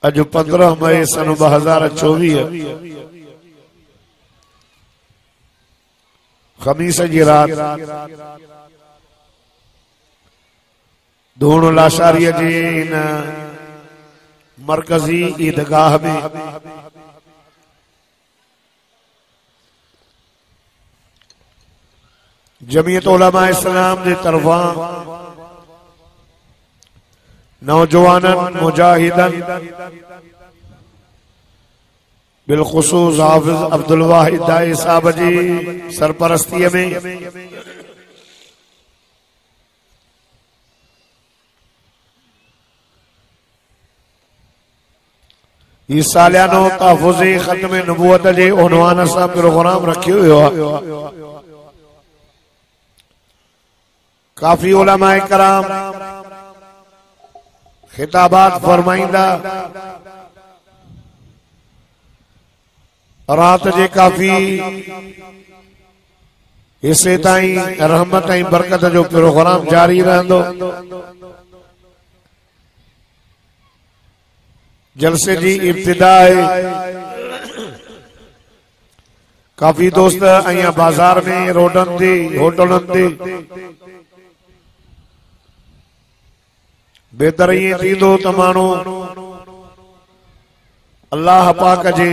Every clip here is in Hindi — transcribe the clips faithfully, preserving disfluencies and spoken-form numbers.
अज पंद्रह मई सन ब हजार चौवीह खमीस जी रात धूण लाशारी जी इन मरकजी ईदगाह में जमीयत उलमा इस्लाम की तरफा नौजवानन मुजाहिदन बिलखुसूस हाफिज अब्दुल वाहिद दाई साहब जी सरपरस्ती में इस सालियानो तहफ़्फ़ुज़ खत्म नबूवत जे उन्वान सां प्रोग्राम रखियो हुयो आहे। काफी उलमाए कराम खिताबात फरमाइंदा रात जे काफी हिस्से ताईं रहमत ऐं बरकत जो प्रोग्राम जारी रहंदो। जलसे जी इब्तिदा है। काफी दोस्त अहियां बाजार में रोडन ते होटलन ते बेहतर ये थींदो त माण्हू अल्लाह पाक जे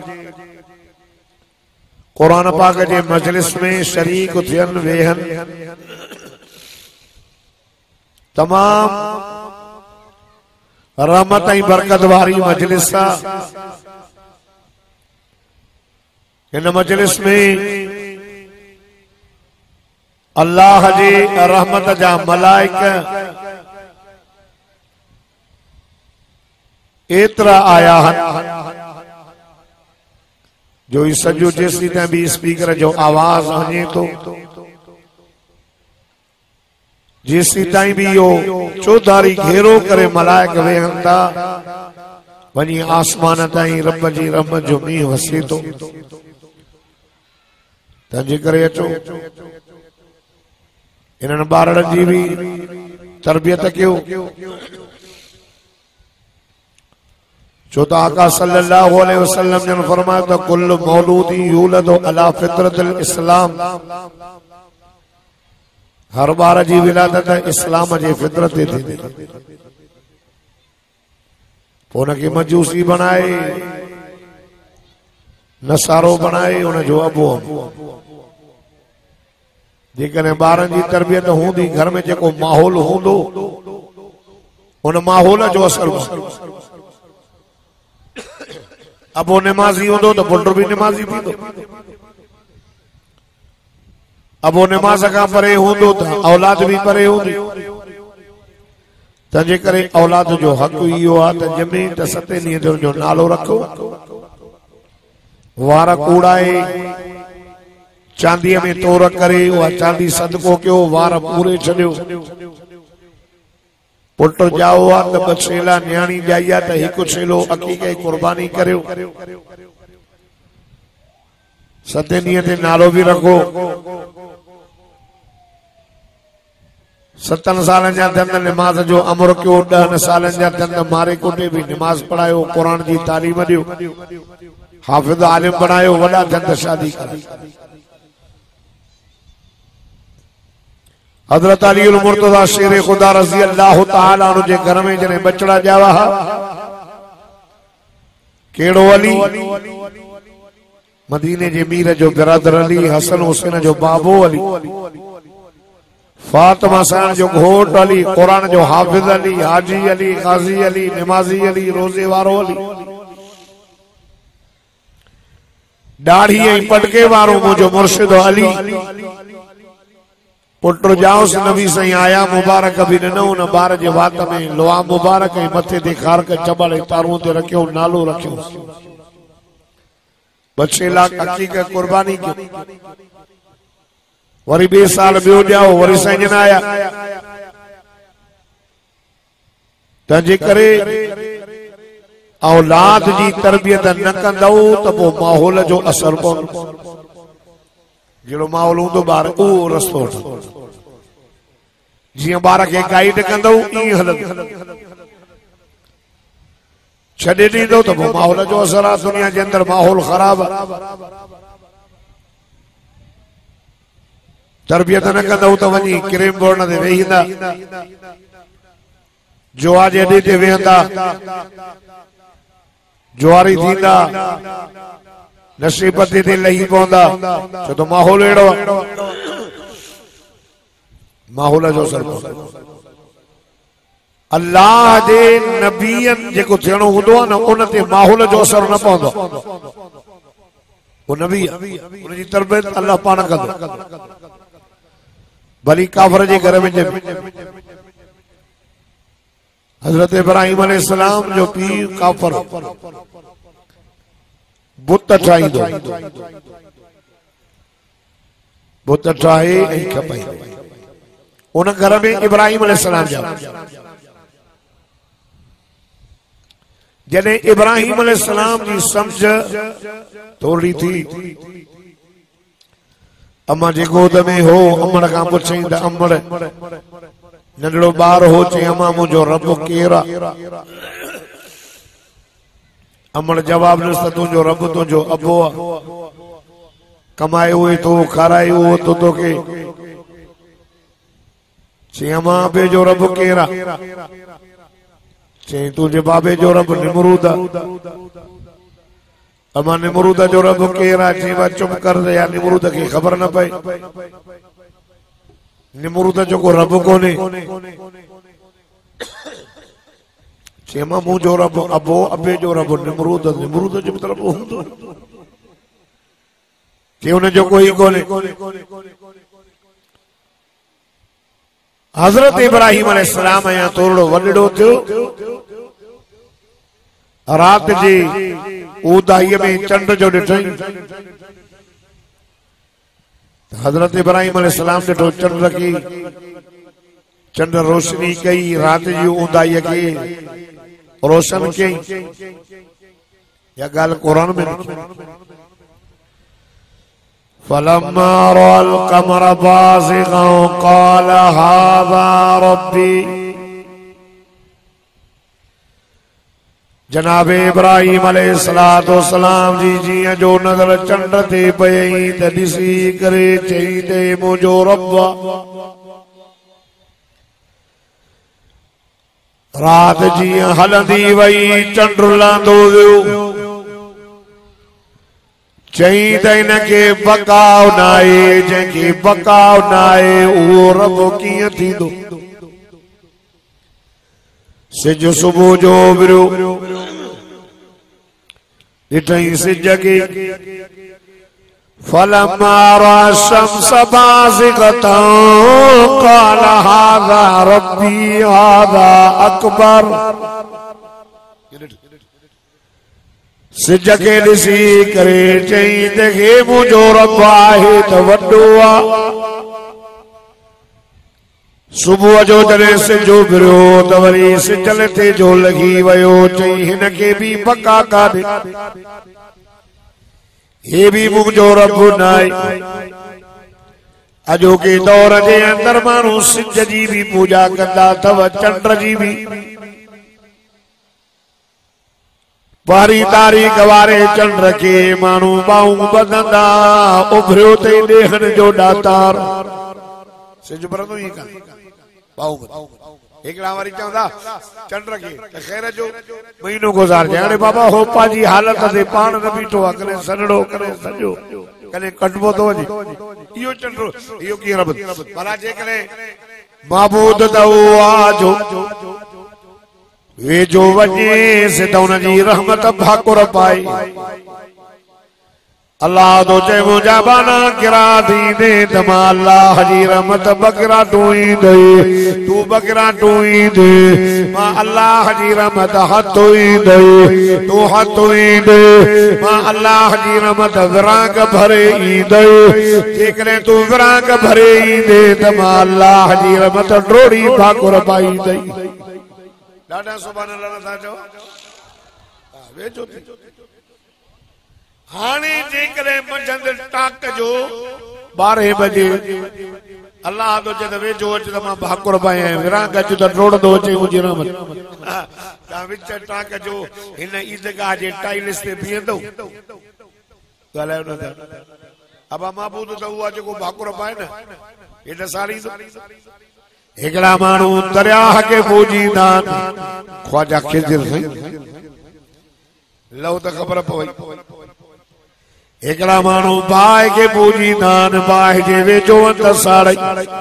कुरान पाक जे मजलिस में शरीक थियन वेहन। तमाम रहमत ऐं बरकत वारी मजलिस इन मजलिस में अल्लाह जे रहमत जा मलाइक एतरा आया जो इस सजो जेसी ताईं भी स्पीकर जो आवाज वञे तो जेसी ताईं भी यो चौधारी घेरो करे मलाइक वेहन था वनी आसमान ताईं रब जी रहमत जो मींहुं वसे तो। तंहिंजे करे अचो इन्हनि ॿारनि जी भी तरबियत कयो। छो त आका सल्लल्लाहु अलैहि वसल्लम जन फरमाया त कुल्लु मौलूदी यूलदु अला फित्रतिल इस्लाम। हर बार जी विलादत इस्लाम जे फितरत ते थींदी। पोइ उनखे मजूसी बनाए नसारो बनाए उनजो अबो जेकॾहिं ॿारनि जी तरबियत हूंदी घर में जेको माहौल हूंदो उन माहौल जो असर अबो नमाज़ी हूंदो त पुट भी नमाज़ी थींदो। अबो नमाज खां परे हूंदो त औलाद भी परे हूंदी। तंहिंजे करे औलाद जो हक़ इहो आहे त ॼमे त सते ॾींहं जो उनजो नालो रखो। वार कूड़ाए चांदीअ में तोर करे उहा चांदी सदको कयो वार पूरे छॾियो। पुट जाओ आहे त ॿ छेला न्याणी ॼाई आहे त हिकु छेलो अक़ीक़े क़ुर्बानी करियो। सते ॾींहं ते नालो भी रखो। सतन सालन जा दंद नमाज जो अमर कयो। ॾहनि सालन जा दंद मारे कोटे भी नमाज पढ़ायो कुरान जी तालीम ॾियो। हाफिज आलिम बनायो वॾा दंद शादी करे। हजरत अली मुर्तजा शेर खुदा रज़ी अल्लाह तआला अन्हु जे घर में जने बचड़ा जावा केड़ो अली मदीने जे मीर जो बिरादर अली हसन हुसैन जो बाबो अली फातिमा सां जो घोट अली कुरान जो हाफिज अली हाजी अली काजी अली नमाजी अली रोजे वारो अली दाढ़ी ऐं पटके वारो मुंहिंजो मुर्शिद अली। पुट जाओस नबी सही आया मुबारक भी न उन बार जे वात में लोहा मुबारक ऐं मथे ते खारक चबल तारूं ते रखियो नालो रखियो। बचे लाख हकीक कुर्बानी की वरी बे साल बियो जाओ वरी साईं जन आया। तंहिंजे करे औलाद जी तरबियत न कंदो त पोइ माहौल जो असर पवंदो। जहिड़ो माहौल हूंदो ॿार उहो रस्तो वठंदो। जीअं ॿार खे गाइड कंदो ईअं हलंदो। छॾे ॾींदो त पोइ माहौल जो असर आहे दुनिया जे अंदरि माहौल ख़राब आहे तरबियत न कंदव त वञी क्रीम बोर्ड ते वेहींदा जुआ जे अॾे ते वेहंदा जुआरी थींदा नसीबत ते लही पवंदा छो त माहौल अहिड़ो आहे माहौल जो असर अल्लाह जे नबीअनि जेको थियणो हूंदो आहे न उन ते माहौल जो असर न पवंदो वो नबी उनजी तरबियत अल्लाह पाण कंदो भली काफर जे घर में हजरत इब्राहिम अलैहिस्सलाम जो पीउ काफर बुत ठाहींदो बुत ठाहे ऐं खपाईंदो उन घर में इब्राहिम अलैहिस्सलाम जा जॾहिं इब्राहिम अलैहिस्सलाम जी सम्झ थोड़ी थी अम्मा जे गोद में हो अमड़ खां पुछई त अमड़ नंढड़ो ॿार हो चई अम्मा मुंहिंजो रब केरु आहे अमड़ जवाब ॾिस त तुंहिंजो रब तुंहिंजो अबो आहे कमायो हुए तो खारायो हो तो तोखे चई अम्मा अबे जो रब केरु आहे चई तुंहिंजे बाबे जो रब निमरूद आहे अम्मा निमरूद जो रब केरु आहे चई बा चुप कर या निमरूद खे ख़बर न पए निमरूद जो को रब कोने चई अम्मा मुंहिंजो रब अबो अबे जो रब निमरूद निमरूद जो मतिलब हूंदो चई हुनजो कोई कोने हजरत इब्राहिम अलैहिस्सलाम या थोरो वॾड़ो थियो रात जी ऊदाईअ में चंड जो ॾिठई हजरत इब्राहिम अलैहिस्सलाम ॾिठो चंड की चंड रोशनी कई रात जी ऊदाईअ खे रोशन कई या ॻाल्हि क़ुरान में फलम्मा रअल क़मर बाज़िग़न क़ाल हाज़ा रब्बी जनाब इब्राहिम अलैहिस्सलातु वस्सलाम जी जीअं जो नज़र चंड ते पई त ॾिसी करे चई ते मुंहिंजो रब रात जीअं हलंदी वई चंड लहंदो वियो चई त हिनखे बकाव न आहे जंहिंखे बकाव न आहे उहो रब कीअं थींदो सिज सुबुह जो उभिरियो ॾिठई सिज खे फलम्मा रअ शम्स बाज़िग़तन क़ाल हाज़ा रब्बी हाज़ा अकबर सिज खे ॾिसी करे चई त हे मुंहिंजो रब आहे त वॾो आहे सुबुह जो जॾहिं सिज उभिरियो त वरी सिजल ते जो लॻी वियो चई हिनखे बि बका कान्हे हे बि मुंहिंजो रब न आहे अॼोके दौर जे अंदरि माण्हू सिज जी बि पूजा कंदा अथव चंड जी बि ॿारहीं तारीख़ वारे चंड खे माण्हू ॿाहूं ॿधंदा उभिरियो अथई ॾेहन जो ॾातार सिज भरंदो ई कान्हे हिकिड़ा वरी चवंदा चंड खे ख़ैर जो महीनो गुज़ारजे हाणे बाबा होपा जी हालत ते पाण न बीठो आहे कॾहिं सनड़ो कॾहिं सॼो कॾहिं कटबो थो वञे इहो चंड इहो कीअं रब भला जेकॾहिं महबूद त उहो आहे जो वेझो वञेसि त हुनजी रहमत भाकुर पाए अल्लाह तो चए मुंहिंजा बाना किरा थींदे त मां अल्लाह जी रहमत बकरा टूईंदे तूं बकरा टूईंदे मां अल्लाह जी रहमत हथ ईंदे तूं हथ ईंदे मां अल्लाह जी रहमत विरांग भरे ईंदे जेकॾहिं तूं विरांग भरे ईंदे त मां अल्लाह जी रहमत ड्रोड़ी भाकुर पाईंदे ॾाढा सुभाणे अल्लाह था चओ वेझो हाणे जेकॾहिं मंझंदि टाक जो ॿारहें बजे अल्लाह तो जद वे जो अच मां भाकुर पाया विरांग अच तो रोड दो अचे मुंहिंजी रहमत ता विच टाक जो हिन ईदगाह जे टाइल्स ते बीहंदो ॻाल्हायो न था अबा महबूद तो हुआ जो भाकुर पाए न ये त सारी हिकड़ा माण्हू दरिया के पूजी दान ख्वाजा खिज़िर लव त ख़बर पवई हिकड़ा माण्हू बाहि के पूजी दान बाहि जे वेझो वंत साड़ई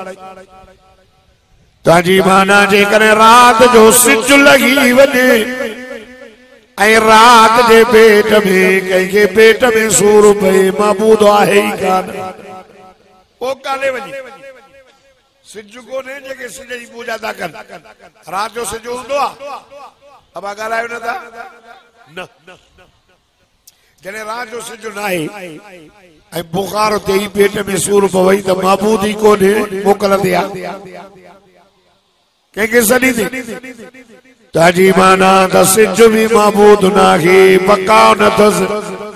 ताजी माना जे करे रात जो सिज लगी वञे ऐं रात जे पेट में कंहिंखे पेट में सूर पए महबूद आहे ई कान पोइ काॾे वञे सिज कोन्हे जेके सिज जी पूजा था कनि रात जो सिज हूंदो आहे अब ॻाल्हायो नथा न जॾहिं रात जो सिज न आहे ऐं बुखार ते ई पेट में सूर पवई त महबूद ई कोन्हे मोकलंदी आहे कंहिंखे सॾी थी ताजी माना त सिज भी महबूद नाहे बकाव न अथसि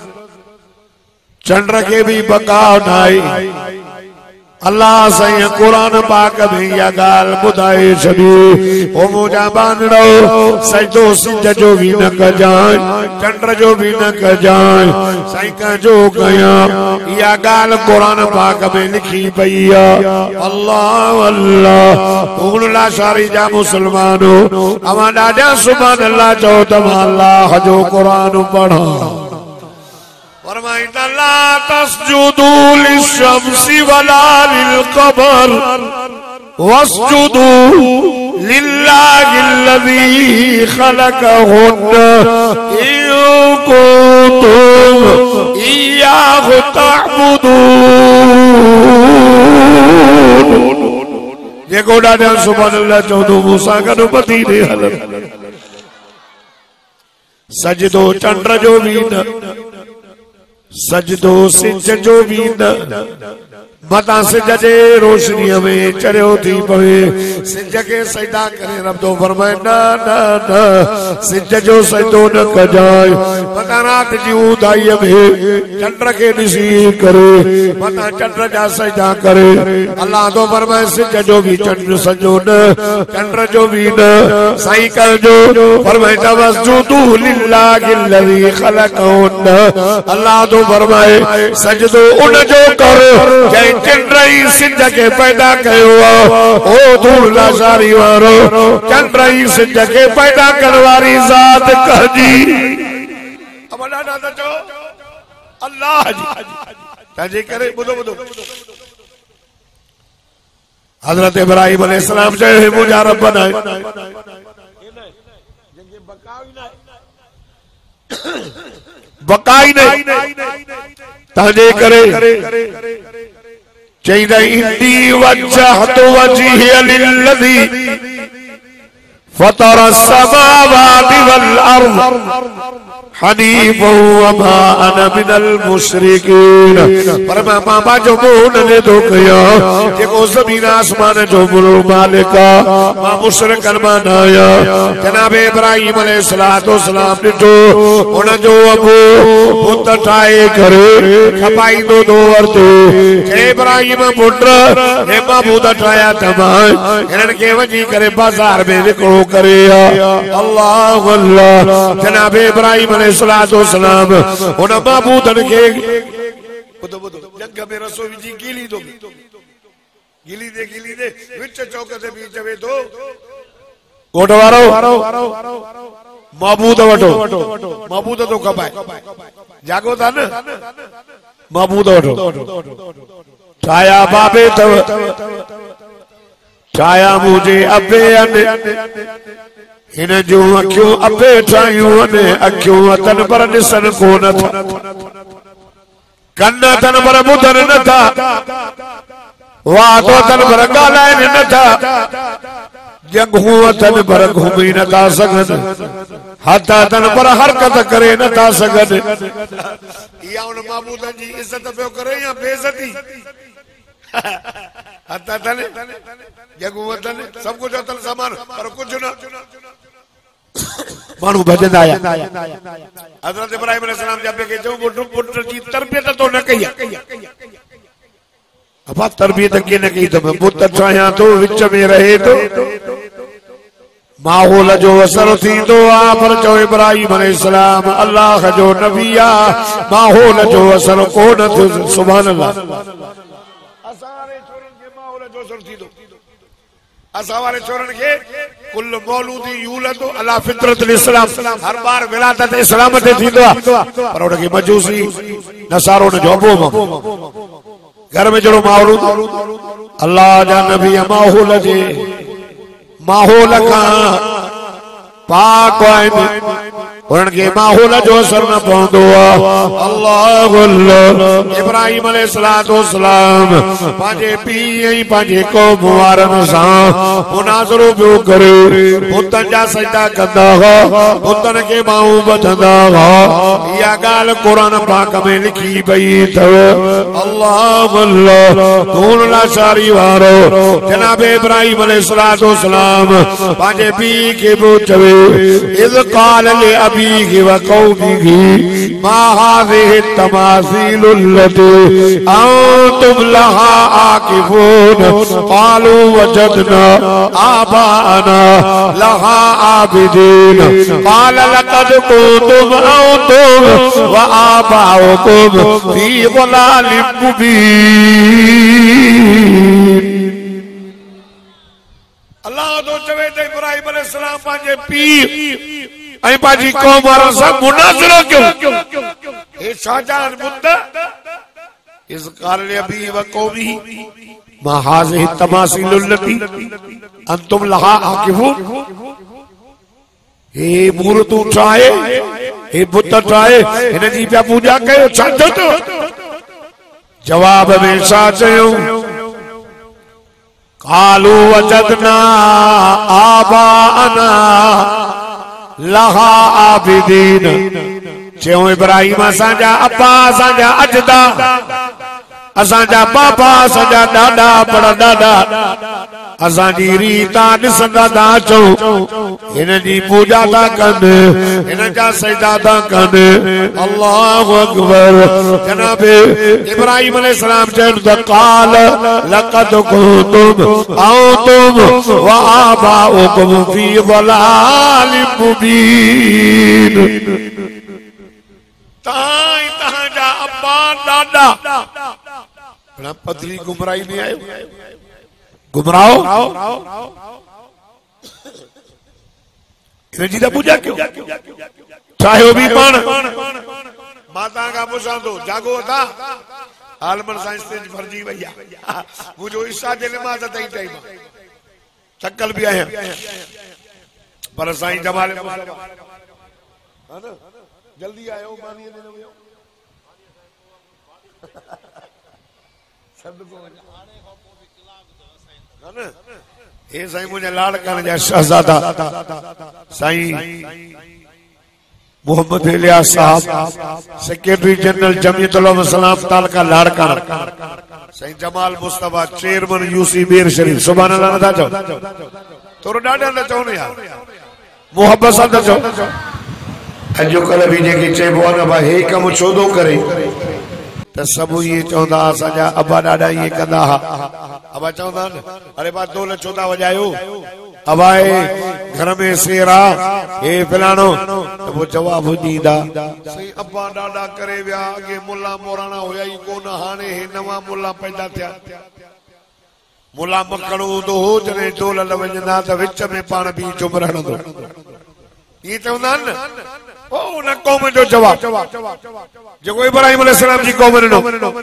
चंड के भी बकाव न आहे अल्लाह साईं कुरान पाक में इहा ॻाल्हि ॿुधाए छॾी ओ मुंहिंजा बानड़ो सजदो सिज जो बि न कजांइ चंड जो बि न कजांइ साईं कंहिंजो कयां इहा ॻाल्हि कुरान पाक में लिखी पई आहे अल्लाह अल्लाह हुन लाशारी जा मुस्लमानो अवां ॾाढा सुभान अल्लाह चओ त मां अल्लाह जो कुरान पढ़ां फरमाइता ला तस्जुदू लिशम्सी वला लिलकमर वस्जुदू लिल्लाहिल्लज़ी खलक़हुन्ना इन कुंतुम इय्याहु तअबुदून जेको ॾाढा सुभान अल्लाह चवंदो मूंसां गॾु मदीने हलंदो सजदो चंड जो बि न सजदो सिज जो भी न मता सिज जे रोशनीअ में चढ़ियो थी पवे सिज के सजदा करे रब तो फरमाए न न न सिज जो सजदो न कजाए मता रात जी उदाईअ में चंड के ॾिसी करे मता चंड जा सजदा करे अल्लाह तो फरमाए सिज जो भी चंड सजो न चंड जो भी न साईं कजो फरमाए तवस्जुदू लिल्लाहिल्लज़ी खलक़हुन्ना अल्लाह तो फरमाए सजदो उन जो कर जंहिं चंड्रई सिज के पैदा कयो ओ धूल लाशारी वारो चंड्रई सिज के पैदा करण वारी ज़ात कहजी अब ॾाढा त चओ अल्लाह जी तंहिंजे करे ॿुधो ॿुधो हज़रत इब्राहिम अलैहिस्सलाम चयो हे मुंहिंजा रब न बकाई नहीं तंहिंजे करे चईदा इंदी वजहतु वजहिया लिल्लज़ी फतर अस्समावाति वल अर्द हनीफा वमा अना मिनल मुशरिकीन पर मां बाबा जो मोहन ने तो कया जेको ज़मीन आसमान जो मालिक मां मुशरिकन मां न आया जनाब इब्राहिम अलैहिस्सलातु वस्सलाम ॾिठो उन जो अबू पुत ठाहे करे खपाईंदो दो वरते हे इब्राहिम पुट हे महबूद ठाया तमाम हिननि खे वञी करे बाज़ार में विकिणो करे अल्लाह अल्लाह जनाब इब्राहिम अलैहिस्सलाम उन महबूदन के बुधो बुधो जंग में रसो विझी गीली दो गीली दे गीली दे विच चौक ते बीच वे दो कोट वारो महबूद वठो महबूद तो कपाए जागो था न महबूद वठो छाया बाबे तव छाया मुझे अबे इन जो अखियूं अबे ठाहियूं ने अखियूं अथनि पर ॾिसनि कोन था कन अथनि पर ॿुधनि नथा वात अथनि पर ॻाल्हाइनि नथा जंघूं अथनि पर घुमी नथा सघनि हथ अथनि पर हरकत करे नथा सघनि इहा उन महबूद जी इज़त पियो करे या बेइज़ती हथ अथनि जंघूं अथनि सभु कुझु अथनि सामान पर कुझु न मानू भजंदा आया हज़रत इब्राहिम अलैहिस्सलाम जब के जो पुट पुट की तरबियत तो न कई अब तरबियत के न की तो मैं बुत ठाहियां तो विच में रहे तो माहौल जो असर थी तो आ पर चो इब्राहिम अलैहिस्सलाम अल्लाह जो नबी आ माहौल जो असर कोन थियो सुभान अल्लाह असारे छोरन के माहौल जो असर थी तो असा वाले छोरन के कुल मौलूदी यूलद अला फितरतुल इस्लाम हर बार विलादत इस्लाम ते थींदो आ पर उन के मजूसी नसारो न जोबो घर में जड़ो माहौल अल्लाह जा नबी माहौल जे माहौल का पाक उनके माहौल जो असर न पवंदो अल्लाह अल्लाह इब्राहिम अलैहिस्सलाम पांजे पी ऐं पांजे कौम वारनि सां मुनाज़रो पियो करे बुतनि जा सजदा कंदा हुआ बुतनि खे ॿाहूं ॿधंदा हुआ इहा ॻाल्हि क़ुरान पाक में लिखी पई अथव अल्लाह अल्लाह धून लाचारी वारो जनाब इब्राहिम अलैहिस्सलाम पांजे पीउ खे पियो चवे इज़ क़ाल ले अबीहि व क़ौमिहि मा हाज़िहि तमासील अल्लती अंतुम लहा आकिफून क़ालू वजदना आबाअना लहा आबिदीन क़ाल लक़द कुंतुम अंतुम व आबाउकुम फी ज़लालिम मुबीन अल्लाह तो चवे ते इब्राहिम अलैहिस्सलाम पांजे पीउ ऐं पांजी कौम वारनि सां मुनाज़रो कयो हे शाहजहान बुत इज़ क़ाल लिअबीहि व क़ौमिहि मा हाज़िहि तमासील अल्लती अंतुम लहा आकिफून हे मूर्तूं ठाहे हे बुत ठाहे हिन जी पिया पूजा कयो छा थियो जवाब में छा चयो कालू वजदना आबाअना लहा आबिदीन चयो इब्राहिम असांजा अब्बा असांजा अजदा असांजा बाबा असांजा ॾाॾा पर ॾाॾा असांजी रीता ॾिसंदा था अचूं हिन जी पूजा था कनि हिन जा सजदा था कनि अल्लाहु अकबर जनाब इब्राहिम अलैहिस्सलाम चयो त क़ाल लक़द कुंतुम अंतुम व आबाउकुम फी ज़लालिम मुबीन ताई तहांजा अब्बा ॾाॾा बड़ा पतली गुमराही में आयो गुमराहो जी दा पूजा क्यों चाहे भी पान माता का पुछांदो जागो था आलमन साइंस ते फर्जी भैया मुझो ईसा जे नमाज तई टाइम थकल भी आया पर साईं जमाल है ना जल्दी आयो मानी ने नो शब्द को ना ए साईं मुझे लाड़कन जा शहजादा साईं मोहम्मद इलियास साहब सेक्रेटरी जनरल जमीयत उलमा सलाम तालका लाड़कन साईं जमाल मुस्तफा चेयरमैन यूसी बेर शरीफ सुभान अल्लाह नथा चओ तोरो ॾाढा न चओ न यार मोहब्बत सां था चओ अॼुकल्ह बि जेके चइबो आहे न भाई हे कमु छो थो करे त सभु इहे चवंदा असांजा अबा ॾाॾा इहे कंदा हुआ अबा चवंदा न अरे बा दो छो था वॼायो अबा घर में शेर आहे हे फलाणो त पोइ जवाबु ॾींदा सही अबा ॾाॾा करे विया अॻे मुला मोराणा हुया ई कोन हाणे हे नवां मुला पैदा थिया मुला मखण हूंदो हो जॾहिं ढोल वॼंदा त विच में पाण बि चुप रहंदो इहे चवंदा आहिनि न ओ उन कौम जो जवाब जेको इब्राहिम अलैहिस्सलाम जी कौम ॾिनो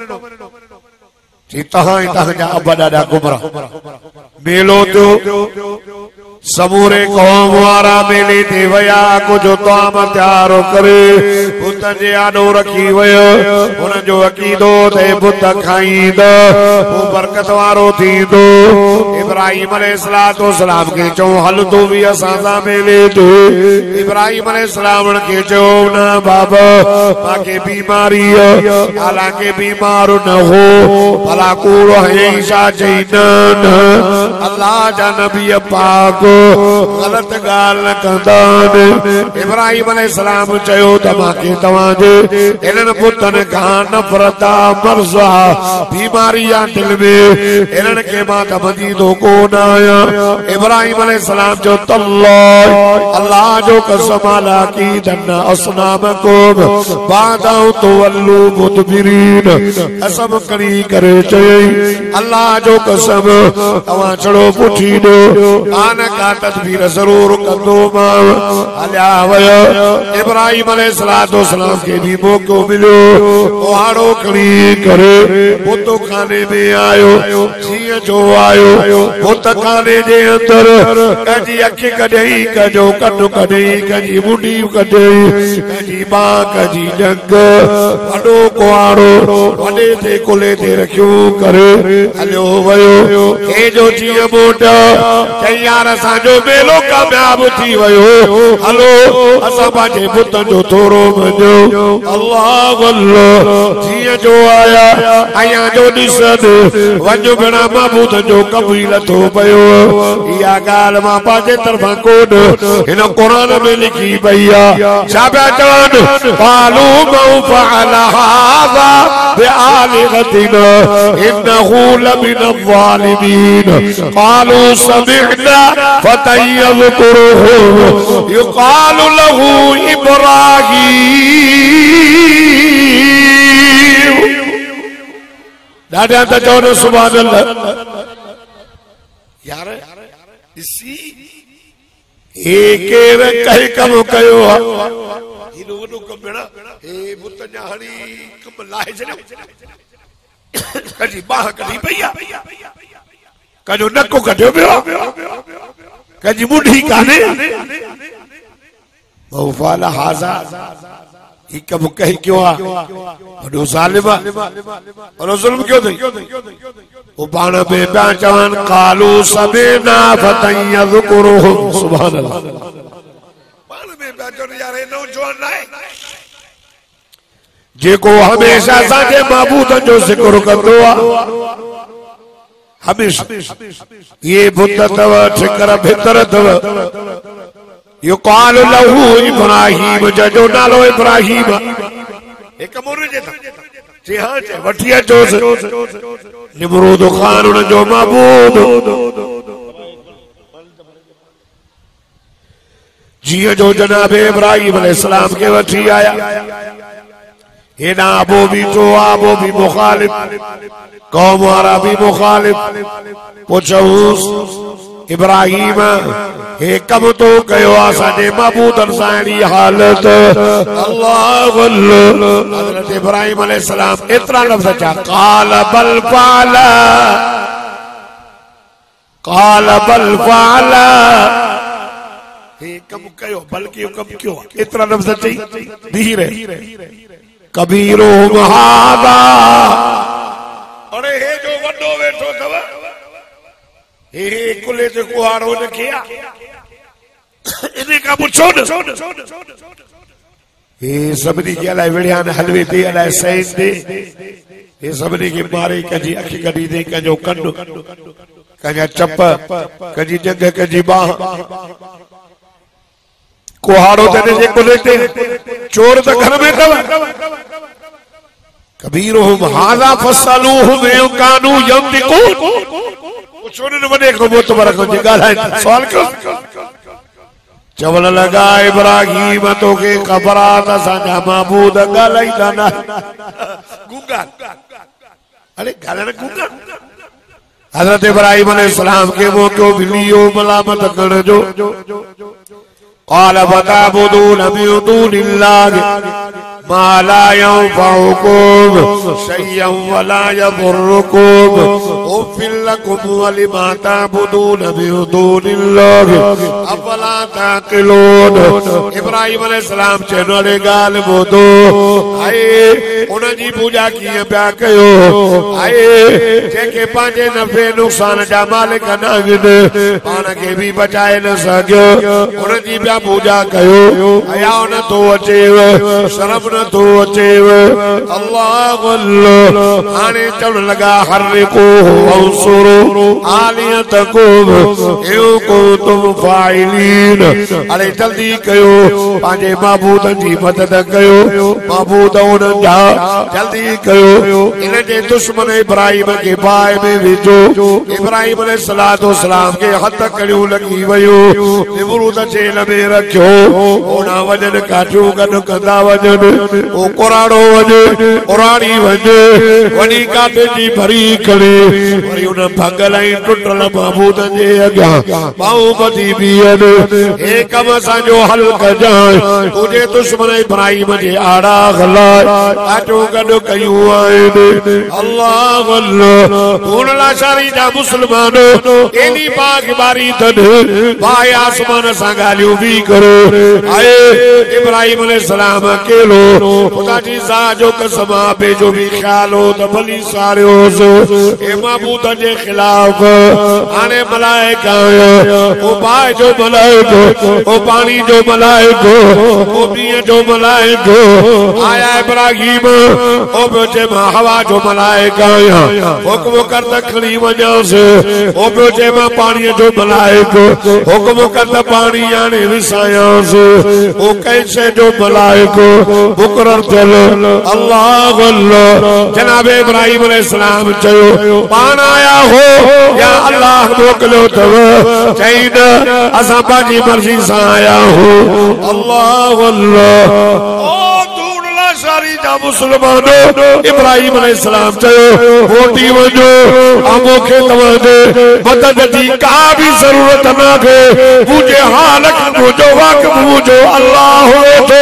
जी तहां ई तहांजा अबा ॾाॾा गुमराह मेलो थियो समूरे कौम वारा मेले ते विया कुझु ताम तयारो करे बुत जे आॾो रखी वियो हुन जो अक़ीदो ते बुत खाईंदो पोइ बरकत वारो थींदो इब्राहिम अलैहिस्सलाम खे चओ हल तूं बि असां सां मेले ते इब्राहिम अलैहिस्सलाम खे चयो न बाबा मूंखे बीमारी हालांकि बीमार न हो भला कूड़ो है छा चई न अल्लाह जा नबी पाक गलत गाल न कंदा इब्राहिम अलैहिस्सलाम चयो त मांखे तव्हांजे इन्हनि पुतनि खां नफ़रत मर्ज़ बीमारी आ दिल में इन्हनि खे मां त मदीदो कोन आहियां इब्राहिम अलैहिस्सलाम जो तल्लाह अल्लाह जो कसम अला की दन्ना असनामकुम बादउ तुवल्लू मुदबिरीन कसम करी करे चई अल्लाह जो कसम तव्हां छड़ो पुठी ॾो कान का तदबीर ज़रूर कंदो मां हलिया वयो इब्राहिम अलैहिस्सलाम खे भी मौको मिलियो कुहाड़ो खणी करे बुत खाने में आयो जीअं जो आयो बुत खाने जे अंदर कंहिंजी अखि कढई कंहिंजो कनु कढई कंहिंजी मुंडी कढई कंहिंजी बांह कंहिंजी जंग वॾो कुहाड़ो वॾे ते कुले ते रखियो करे हलियो वयो हे जो जीअं मोट चई यार असांजो मेलो कामयाब थी वयो हलो असां पंहिंजे बुतनि जो थोरो मञो अल्लाह अल्लाह जीअं जो आया अयां जो ॾिसनि वञो भेण महबूद जो कबूल लथो पियो इहा ॻाल्हि मां पंहिंजे तरफ़ां कोन हिन क़ुरान में लिखी पई आहे छा पिया चवनि क़ालू मौ फ़अल हाज़ा बिआलिहतिना इन्नहु लमिन ज़ालिमीन क़ालू समिअना फ़तन यज़कुरुहु युक़ालु लहू इब्राहीम ॾाढा त चवनि सुभान अल्लाह यार इसी एक कई कम कयो आहे हिन वॾो कम भेण हे बुत ॼाणी कम लाहे छॾियो कजी बाह कढी पई आहे कजो नको कढियो पियो कजी मुंडी कान्हे मौफ़ाल हाज़ा ही कम कही क्यों आ वॾो ज़ालिम और ज़ुल्म क्यों थई वो पाण में पिया चवनि क़ालू समिअना फ़तन यज़कुरुहु सुभान अल्लाह पाण में पिया चवनि यार हे नौजवान नाहे जेको हमेशा असांजे महबूदनि जो ज़िक्र कंदो आहे हमेशा ये बुत अथव ठिकर भितर अथव युक़ालु लहू इब्राहीम जो नालो इब्राहीम हिकु मुर्र जे जी हां वठी अचोसि निमरूद ख़ान उन जो महबूब जीअं जो जनाब इब्राहीम अलैहिस्सलाम खे वठी आया हेॾां अबो बीठो आहे अबो बि मुखालिफ कौम वारा भी मुखालिफ पुछऊंसि इब्राहीम हे कम तो कयो असांजे महबूदनि सां अहिड़ी हालत अल्लाह अल्लाह हज़रत इब्राहीम अलैहिस्सलाम एतिरा लफ़्ज़ चया क़ाल बल फ़अल क़ाल बल फ़अल हे कम कयो बल्कि कम क्यों एतिरा लफ़्ज़ चई बीह रहे कबीरुहुम हाज़ा अरे हे जो वॾो वेठो अथव हे कुले ते कुहाड़ो न किया इने का पुछो न हे सभिनी खे अलाए विड़िया न हलवे ते अलाए सैन ते हे सभिनी खे मारे कंहिंजी अखि कढी ते कंहिंजो कनु कंहिंजा चप कंहिंजी जंग कंहिंजी बाह कुहाड़ो ते जे कुले ते चोर त घर में अथव कबीरुहुम हाज़ा फसलूहुम इन कानू यंतिकून पुछोन वॾे को मोतबर को ॻाल्हाइनि सवाल कयो चवण लॻा इब्राहीम तोखे ख़बर आहे त असांजा महबूद ॻाल्हाईंदा न गूंगा अरे ॻाल्हाइण गूंगा हज़रत इब्राहीम अलैहिस्सलाम खे मौक़ो मिलियो मलामत करण जो क़ाल फ़तअबुदून मिन दूनिल्लाहि मा ला यंफ़उकुम शय्यन वला यदुर्रुकुम उफ़्फिल लकुम वलिमा तअबुदून मिन दूनिल्लाहि अफ़ला ताक़िलून इब्राहीम अलैहिस्सलाम चयो अरे ॻाल्हि ॿुधो आए उन जी पूॼा कीअं पिया कयो आए जेके पंहिंजे नफ़े नुक़सान जा मालिक न आहिनि पाण खे बि बचाए न सघियो उन जी पिया पूॼा कयो अया न थो अचेव शर्म न तो अचेव अल्लाह अल्लाह हाणे चढ़ लगा हर्रिको अंसुरो आलियतकुम यो को तुम फाइलीन अरे जल्दी कयो पांजे माबूद जी मदद कयो माबूद उन्हनि जा जल्दी कयो इन जे दुश्मन इब्राहिम के बाय में विझो इब्राहिम अलैहिस्सलातु वस्सलाम के हथ कड़ियूं लगी वयो निमरूद जेल में रखियो ओना वजन काठियूं गॾु कंदा वञनि ओ कुराड़ो वञे कुराड़ी वञे वॾी काठे जी भरी खणे वरी उन भगल ऐं टुटल महबूद जे अॻियां ॿाहूं ॿधी बीहनि हे कम असांजो हल कजांइ तुंहिंजे दुश्मन इब्राहिम जे आड़ा हलाए काठियूं गॾु कयूं आहिनि अल्लाह अल्लाह हुन लाचारी जा मुस्लमान एनी बाग़बारी अथनि भाई आसमान सां ॻाल्हियूं बि करो आए इब्राहिम अलैहिस्सलाम अकेलो ख़ुदा जी ज़ात जो कसम आपे जो भी ख्याल हो त भली सारियोसि ए महबूद जे खिलाफ हाणे मलाइका ओ बाहि जो मलाइको ओ पानी जो मलाइको ओ मींहं जो मलाइको आया इब्राहिम ओ पियो चए मां हवा जो मलाइका आहियां हुक्म कर त खणी वञांसि ओ पियो चए मां पाणीअ जो मलाइको हुक्म कर त पाणी आणे विसायांसि ओ कंहिं शइ जो मलाइको मुक़रर थियल अल्लाह अल्लाह जनाब इब्राहिम अलैहिस्सलाम चयो पाण आया हो या अल्लाह मोकिलियो अथव चई न असां पंहिंजी मर्ज़ी सां आया हो अल्लाह अल्लाह सारी जा मुसलमान इब्राहिम अलैहिस्सलाम चयो मोटी वञो आमोखे तव्हांजे मदद जी का भी जरूरत न थे मुझे हाल मुझो वाक़िफ़ मुझो अल्लाह वेठो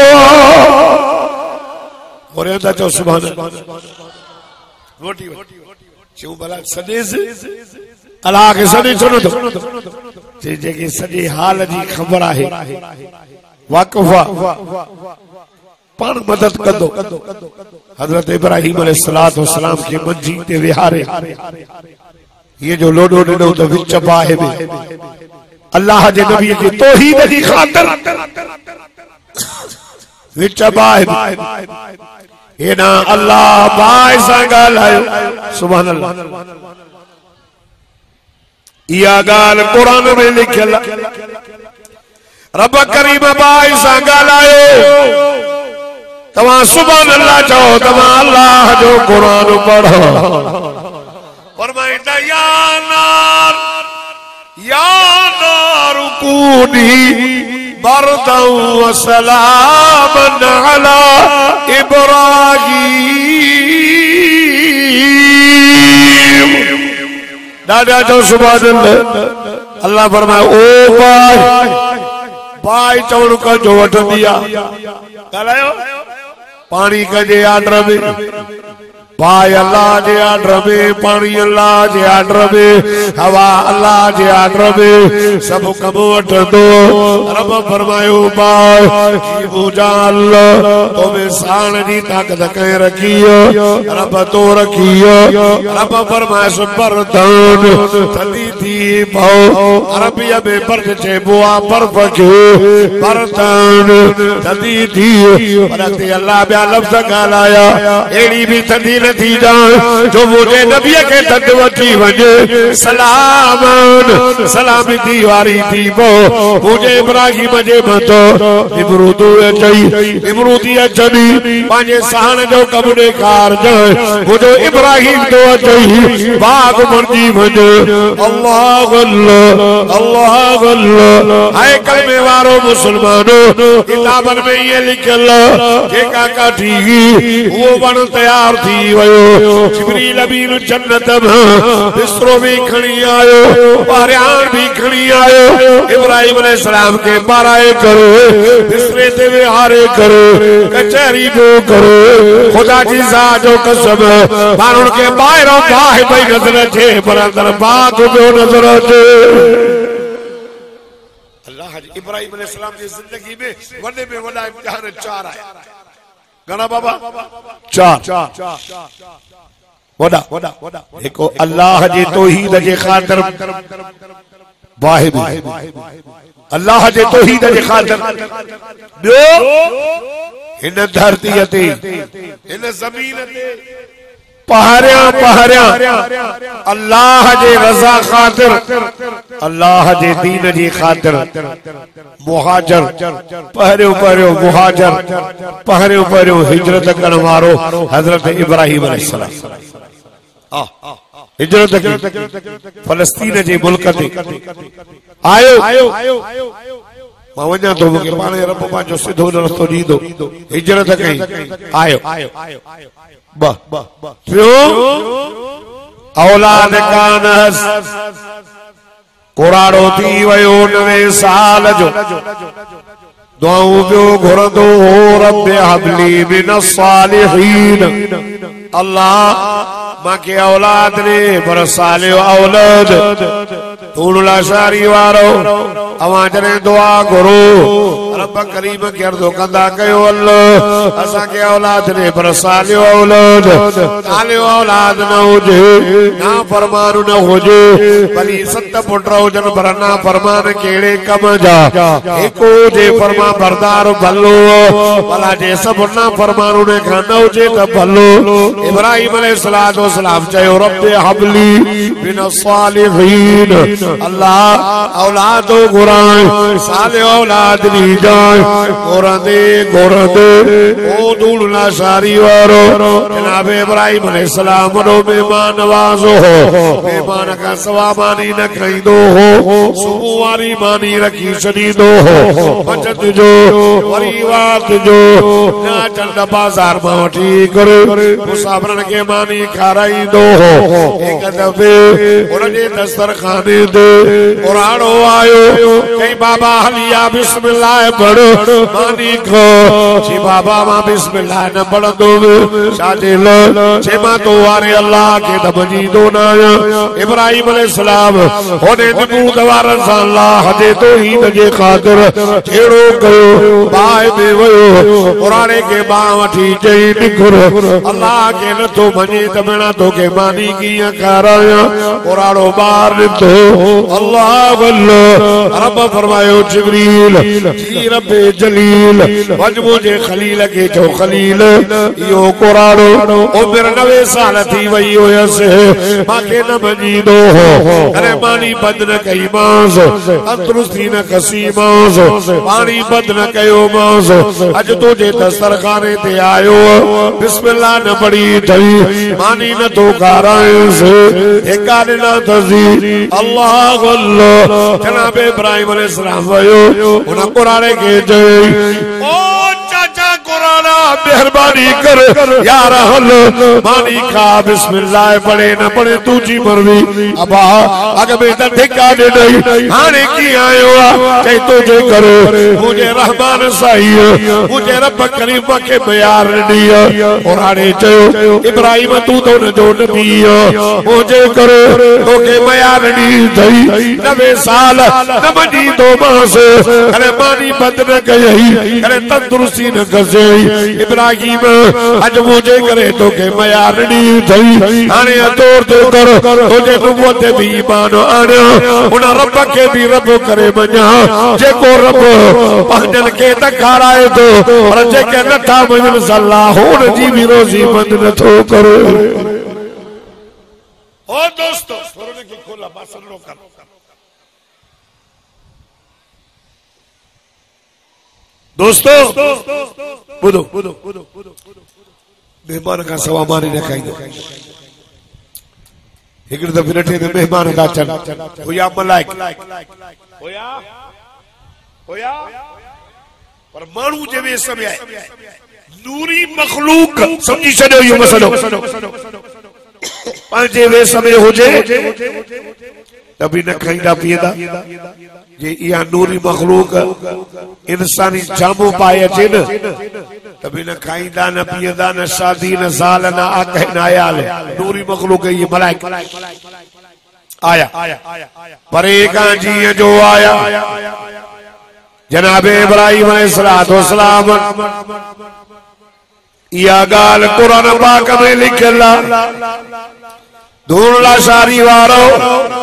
और अंदा चो सुभान मोटी चूं भला सॼे से अल्लाह के सॼे सुनो तो जेके सॼे हाल जी ख़बर आहे वाक़िफ़ा पान मदद कंदो हजरत इब्राहिम अलैहिस्सलातु वस्सलाम के मंजी ते विहारे ये जो लोडो ॾिनो तो विच बाहि में अल्लाह जे नबी के तौहीद जी ख़ातिर विच बाहि में एना अल्लाह बाहि सां ॻाल्हायो सुभान अल्लाह इहा ॻाल्हि क़ुरान में लिखियल रब करीम बाहि सां ॻाल्हायो तवा सुभान अल्लाह चाहो तवा अल्लाह जो कुरान पढ़ो फरमाइंदा या नार या नार कूनी बरदन व सलामन अला इब्राहिम दादा जो सुभान अल्लाह अल्लाह फरमाए ओ भाई भाई चवण का जो वठंदी आ ॻाल्हायो पानी कजे आर्डर में भाई अल्लाह जे आर्डर में पानी अल्लाह जे आर्डर में हवा अल्लाह जे आर्डर में सब कम वठंदो रब फरमायो भाई पूजा अल्लाह तो में साण जी ताकत कहीं रखी रब तो रखी रब फरमाए सुपर दान थली थी पाओ अरबिया में बर्द चेबो आ बर्फ के बर्तन थली थी पर अल्लाह बया लफ्ज ॻाल्हाया एड़ी भी थदी थी जाए जो मुझे नबी के तद वठी वजे सलामन सलामी थी वारी थी वो मुझे इब्राहिम जे मतो इमरूद चई इमरूदी अचनी पांजे सहन जो कम ॾेखार जाए मुझो इब्राहिम तो चई बाग मर्जी वजे अल्लाह अल्लाह अल्लाह अल्लाह हाय कलमे वारो मुसलमानो किताबन में ये लिखल जेका काठी वो बन तैयार थी जिब्रील अमीन जन्नत में बिस्तरो भी खड़ी आयो पारियान भी खड़ी आयो इब्राहिम अलैहिस्सलाम के बाराए करो बिस्तरे ते विहारे करो कचहरी जो करो खुदा जी ज़ात जो कसम मानुन के बाहरों बाहि पई नजर अचे पर अंदर बाग जो नजर अचे अल्लाह इब्राहिम अलैहिस्सलाम जी जिंदगी में वॾे में वॾा इम्तिहान चार आया गणा बाबा चार वड़ा देखो अल्लाह जे तौहीद जे खातिर बाहि में अल्लाह जे तौहीद जे खातिर ॿियो इन धरती ते इन जमीन ते पहरिया पहरिया अल्लाह जे रज़ा खातिर अल्लाह जे दीन जी खातिर मुहाजिर पहरियो पहरियो मुहाजिर पहरियो पहरियो हिजरत करण वारो हजरत इब्राहिम अलैहिस्सलाम हिजरत की फलस्तीन जे मुल्क ते आयो मां वञा थो मूंखे पाण रब पंहिंजो सिधो रस्तो ॾींदो हिजरत कई आयो ब औलाद कान कुराड़ो थी वियो नवे साल जो दुआऊं पियो घुरंदो हो रब हबली मिन सालिहीन अल्लाह मांखे औलाद ने पर सालियो औलाद तूड़ला शारी वारो अवां जने दुआ करो रब करीम के अर्ज़ो कंदा कयो अल्लाह असा के औलाद ने पर सालियो औलाद सालियो औलाद न होजे ना फरमान न होजे भली सत पुट हुजन पर ना फरमान केड़े कम जा एको जे फरमा बरदार भलो भला जे सब ना फरमान ने खां न होजे त भलो इब्राहिम अलैहिस्सलातु वस्सलाम चयो रब हबली मिन सालिहीन अल्लाह औलाद घुराए साले औलाद दी जाए घुरंदे घुरंदे ओ दूल्हा शारी वारो जनाब इब्राहिम अलैहिस्सलाम नो मेहमान नवाज़ हो मेहमान का सवा मानी न खईंदो हो सुबह वारी मानी रखी छॾींदो हो बचत जो वरी वात जो ना चंद बाजार मां वठी करे मुसाफिरन के मानी खाराईंदो हो एक दफे उनजे दस्तरखाने ते कुराड़ो आयो कई बाबा हलिया बिस्मिल्लाह पढ़ो मानी को जी बाबा मां बिस्मिल्लाह न पढ़ंदो शादी लो जे मां तो वारे अल्लाह के दबजी दो ना इब्राहिम अलैहिस्सलाम होने नबूत वारन सा अल्लाह दे तो ही जे खातिर छेड़ो कयो बाय में वयो कुराड़े के बा वठी चई निकुर अल्लाह के न तो मने त बिना तो के मानी किया कराया कुराड़ो बाहर निकतो अल्लाह वल्लाह रब फरमायो जिब्रील जी रब्बे जलील वज मुझे खलील के जो खलील यो कुराड़ो उम्र नवे साल थी वई होयस माके न मजीदो हो अरे मानी बंद न कई मांस तंदुरुस्ती न कसी मांस पानी बंद न कयो मांस अज तुझे दस्तरखाने ते आयो बिस्मिल्लाह न पड़ी थई मानी न तो कारायस एका न थसी अल्लाह अल्लाह जनाब इब्राहिम अलैहिस्सलाम वयो उन कुराड़े के चई ओ चाचा कुराड़ा मेहरबानी कर यार हल मानी खा बिस्मिल्लाह पढ़े न पढ़े तुझी मर्जी अबा अग में त ठिका दे नहीं हाने की आयो चई तुझे करो मुझे रहमान साई मुझे रब करीम के प्यार दिया कुराड़े चयो इब्राहिम तू तो न जो नबी मुझे करो तो के प्यार दी थई नवे साल न मजी दो मास अरे मानी बंद न कई अरे तंदुरुस्ती न गजई इब्राहिम अज मुझे करे तो के मयारनी थई हाने तोर तो कर तुझे नबूवत भी ईमान आना उन रब के भी रब करे मना जे को रब पंजन के त खाराए तो पर जे के नथा मजन सल्लाह होन जी भी रोजी बंद न थो करे ओ दोस्तों सुरने की खोला बासन लो कर दोस्तों बुधो मेहमान का सवा मानी न खाईंदो हिकड़ दफे नठे में मेहमान का चल होया मलाइक होया होया पर मानू जे वे समय नूरी मखलूक समझी छड़ो यो मसलो पंजे वे समय होजे तभी न खाईंदा पींदा जे इया नूरी मखलूक इंसानी जामो पाए अचे न तभी न खाईंदा न पींदा न शादी न साल न आक न आयाल नूरी मखलूक ये मलाइक आया परे का जी जो आया जनाब इब्राहिम अलैहिस्सलातु वस्सलाम या गाल कुरान पाक में लिखला दूरला शारी वारो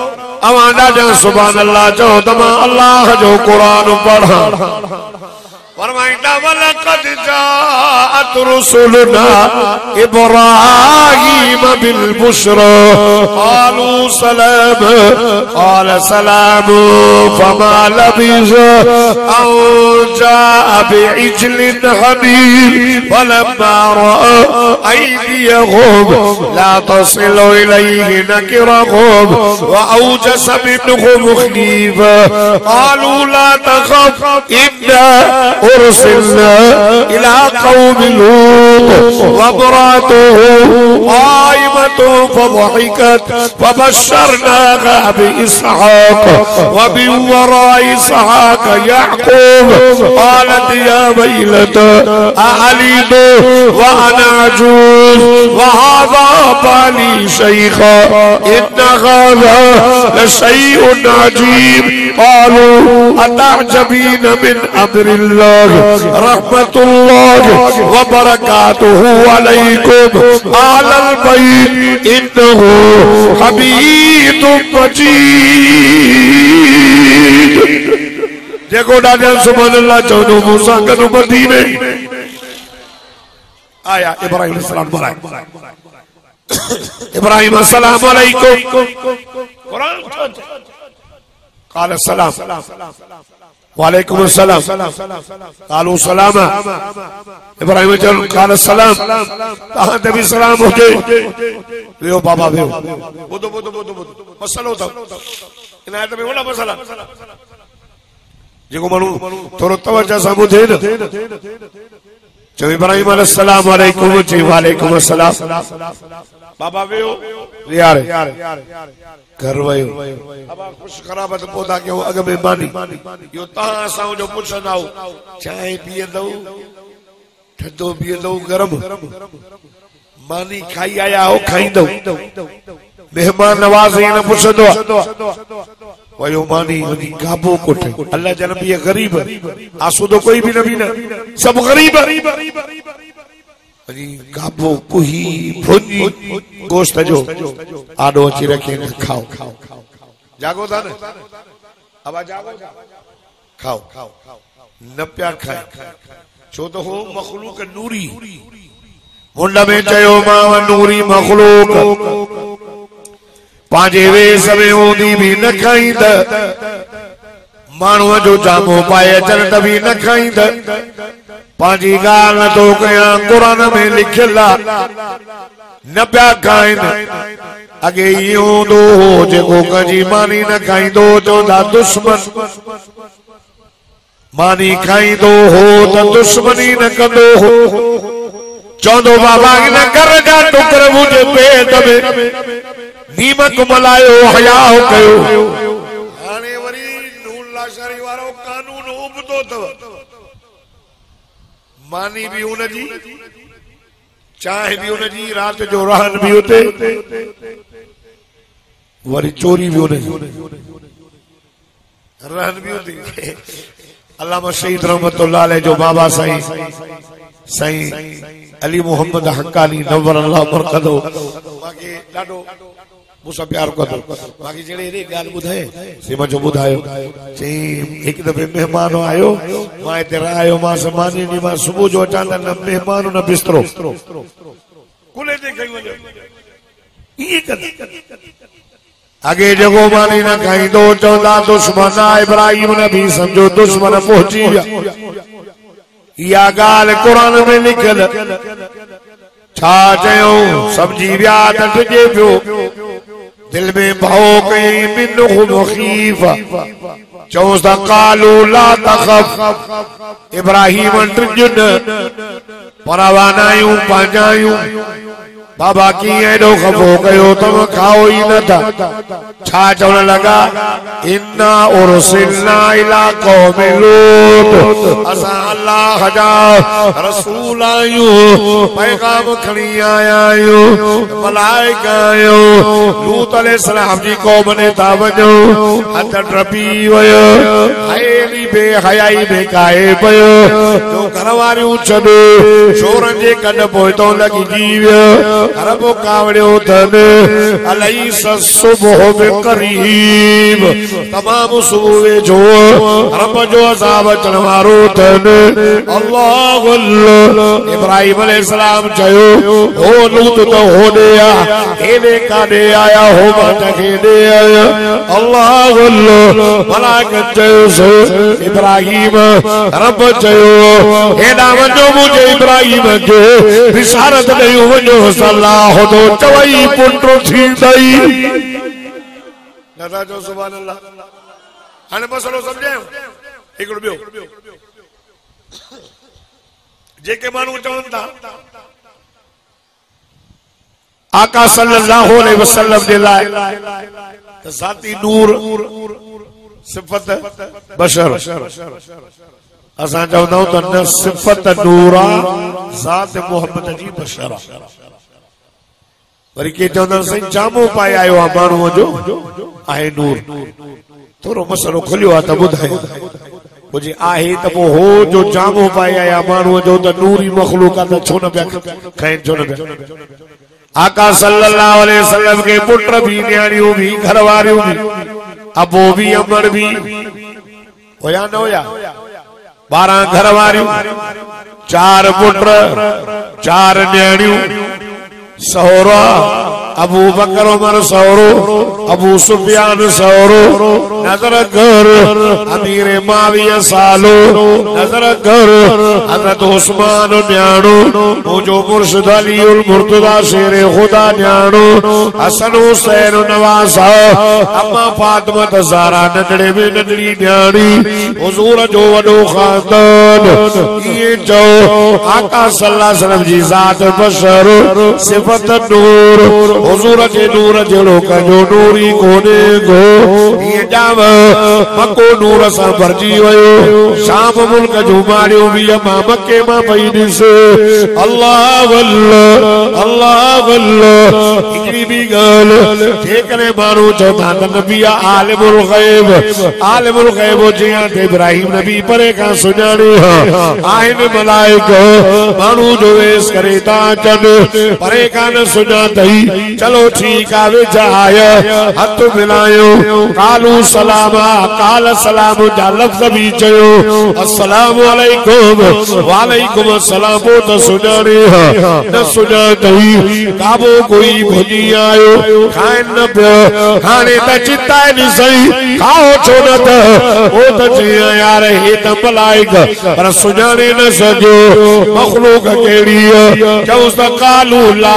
अवांडा जा सुभान अल्लाह जो तमा अल्लाह जो कुरान पढ़ा फरमाइंदा वलक़द जाअत रुसुलुना इब्राहीम बिल बुश्रा क़ालू सलाम क़ाल सलाम फमा लबिसा अन जाअ बिइज्लिन हनीज़ फलम्मा रअा अयदियहुम ला तसिलु इलैहि नकिरहुम व औजस मिनहुम खीफ़ा क़ालू ला तख़फ इन्ना उरसिलना इला कौमि लूत वम्रअतुहु क़ाइमतुन फضحكت फबश्शरनाहा बिइस्हाक़ वमिन वराइ इसहाक़ याक़ूब क़ालत या वैलता अअलिदु व अना अजूज़ व हाज़ा बाली शैख़ा इन्न हाज़ा लशैउन अजीब क़ालू अतअजबीन मिन अम्रिल्लाह रहमतुल्लाह व बरकातुहु अलैकुम अहलल बैत इन्नहु हमीदुम मजीद। देखो डालियां सुभान अल्लाह चौदह मूसा कनु मदीने आया इब्राहिम सलाम बोला इब्राहिम अस्सलाम अलैकुम कुरान काल सलाम वालेकुम अस्सलाम कालू सलामा इब्राहिम चल काल सलाम कहां ते भी सलाम हो गए लियो बाबा लियो बुदो बुदो बुदो बुदो मसलो था इनायत में वला मसला जेको मानू थोरो तवज्जो सां ॿुधे न चो इब्राहिम अलैहिस्सलाम वालेकुम जी वालेकुम अस्सलाम बाबा वियो यार घर वयो अब खुश खराबत पौधा के अग में मानी यो ता असां जो पुछंदा चाय पींदो ठंडो पींदो गरम मानी खाई आया हो खाईंदो मेहमान नवाज़ी न पुछंदो वयो मानी वनी गाबो कोठ अल्लाह जन भी गरीब आसूदो कोई भी नबी ना सब गरीब वनी गाबो कुही भुनी गोश्त जो आडो अची रखे खाओ जागो था न अब जागो खाओ न प्या खाए छो तो हो मखलूक नूरी मुंड में चयो मां नूरी मखलूक पांजे वेस में हूंदी भी न खाईंद माण्हूअ जो जामो पाए अचनि त बि न खाईंद पांजी ॻाल्हि नथो कयां क़ुरान में लिखियल न पिया खाइनि अॻे इहो हूंदो हो जेको कंहिंजी मानी न खाईंदो चवंदा दुश्मन मानी खाईंदो हो त दुश्मनी न कंदो हो चवंदो बाबा हिन घर जा टुकर मुंहिंजे पेट में नीमक मलायो हयाओ कयो हाणे वरी नून लाशरी वारो कानून उबतो अथव मानी भी उनजी चाय भी उनजी रात जो रहन भी उते वरी चोरी भी उनजी रहन भी उते अल्लामा शहीद रहमतुल्लाह अलैह जो बाबा साईं साईं अली मोहम्मद हक्कानी नवर अल्लाह मरकदो बाकी ॾाढो मुसा प्यार को बाकी जेड़े रे गाल बुधाए सीमा जो बुधायो चई एक दफे मेहमान आयो मां इते आयो मां समानी नी मां सुबह जो अचां न मेहमान न बिस्तरो कुले ते कई वने ये कर आगे जगो मानी न खाईंदो चौदा दुश्मन इब्राहिम नबी समझो दुश्मन पहुंची गया या गाल कुरान में लिखल छा चयो समझी विया त तुझे पियो दिल में भाव कई मिनहुम खीफा चौसा कालू ला तखफ इब्राहिम ट्रिजुन परवानायूं पांजायूं बाबा की एडो खफो कयो तुम खाओ ही न था छा चवण लगा इन्ना उरसिलना इला कौमि लूत असा अल्लाह जा रसूल आयूं पैगाम खणी आया आयूं मलाइका आयूं लूत अलैहिस्सलाम जी कौम ने था वञो हथ ट्रपी वयो हायली बे हयाई बे काए पयो जो घर वारियूं छॾ छोरनि जे कद पोइतो लगी जीव रब कावड़ियो तन अलैस सुबह बिकरीब तमाम सुबह जो रब जो अज़ाब अचण वारो तन अल्लाह अल्लाह इब्राहिम अलैहिस्सलाम चयो हो लूत तो हो दिया हेदे कादे आया हो मत खेदे आया अल्लाह अल्लाह मलाइकत चयो से इब्राहिम रब चयो हेदा वञो मुझे इब्राहिम के बिशारत ॾेई वञो सलाह तो चवई पुट थींदई दादा जो सुभान अल्लाह हाणे मसलो समझायो हिकिड़ो ॿियो जेके माण्हू चवनि था आका सल्लल्लाहु अलैहि वसल्लम जे लाइ त ज़ाती नूर सिफ़त बशर असां चवंदा आहियूं त न सिफ़त नूर आहे ज़ात मोहब्बत जी बशर आहे वरी के चवंदा साईं जामो पाए आयो आहे माण्हूअ जो आहे नूर थोरो मसलो खुलियो आहे त ॿुधायो मुझे आहे त पोइ हो जो जामो पाए आया माण्हूअ जो त नूरी मखलूक आहे त छो न पिया खाइनि छो न पिया आका सल्लल्लाहु अलैहि वसल्लम के पुट भी न्याणियों भी घरवारियों भी अबो भी अमर भी होया न होया बारह घरवारियों चार पुट चार न्याणियों सहोरा अबू बकर उमर सौरो अबू सुफियान सौरो नजर कर अमीर माविया सालो नजर कर हजरत उस्मान न्याणो मुझो मुर्शिद अली उल मुर्तजा शेर खुदा न्याणो हसन हुसैन नवासा अम्मा फातिमा ज़हरा नंढड़े में नंढड़ी न्याणी हुजूर जो वॾो खानदान ये जो आका सल्लल्लाहु अलैहि वसल्लम जी ज़ात बशर सिफ़त नूर हुजूर जे नूर जहिड़ो कजो नूरी कोने को ये जाव मको नूर सां भरजी वियो शाम मुल्क जो मारियो भी मां मके मां पई ॾिस अल्लाह अल्लाह अल्लाह अल्लाह हिकिड़ी भी ॻाल्हि जेकॾहिं माण्हू चवंदा त नबी आलिमुल ग़ैब आलिमुल ग़ैब जीअं त इब्राहिम नबी परे खां सुञाणे आहिनि मलाइका माण्हू जो वेस करे था अचनि परे खां न सुञातई चलो ठीक है वेझा आया हथ मिलायो कालू सलामा काल सलाम जा लफ्ज़ भी चयो अस्सलामु अलैकुम वालेकुम अस्सलाम वो तो सुञाणे न सुञातई काबो कोई भुञी आयो खाइन न पियो हाणे त चिताए न सही खाओ छो न त वो त चयो यार हे त मलाइका पर सुञाणे न सघियो मखलूक कहिड़ी चऊं त कालू ला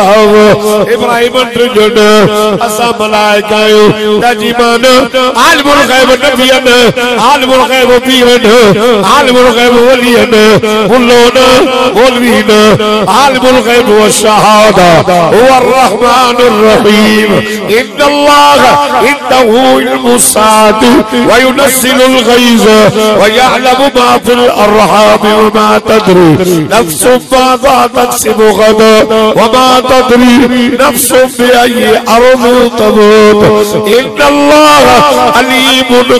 तखव इब्राहिम जन असा मलाइका तजीमान आलिमुल ग़ैब नबियन आलिमुल ग़ैब पीरन आलिमुल ग़ैब वलियन मुल्लोन मौलवीन आलिमुल ग़ैब व शहादा हुवा अर्रहमानुर रहीम इन्नल्लाह इंदहु इल्मुस साअति व युनज़्ज़िलुल ग़ैज़ व यअलमु मा फिल अर्हाम व मा तदरी नफ्सु माज़ा तक्सिबु गदा व मा तदरी नफ्सु बिअय्यि अर्ज़िन तमूत इन्नल्लाह अलीमुन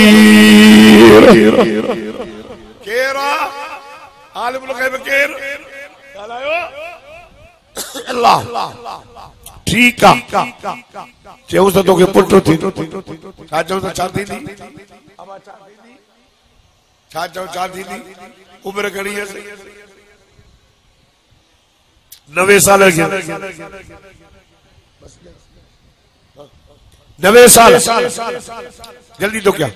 खबीर केरा आलिमुल ग़ैब केर ॻाल्हायो अल्लाह ठीक आहे चयूं त तोखे पुट थी छा चऊं त छा थींदी छा चऊं छा थींदी उमिरि घणी आहे नवे साल नवे साल जल्दी तो क्या